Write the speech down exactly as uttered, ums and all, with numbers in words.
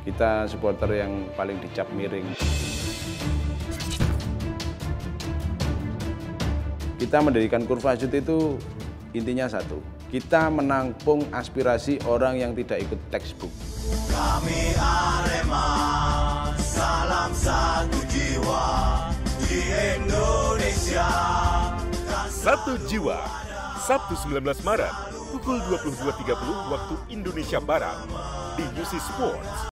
Kita supporter yang paling dicap miring. Kita mendirikan Kurva Sud itu intinya satu, kita menampung aspirasi orang yang tidak ikut textbook. Kami Arema, salam satu jiwa di Indonesia. Satu Jiwa, Sabtu sembilan belas Maret, pukul dua puluh dua tiga puluh waktu Indonesia Barat, di U C Sports.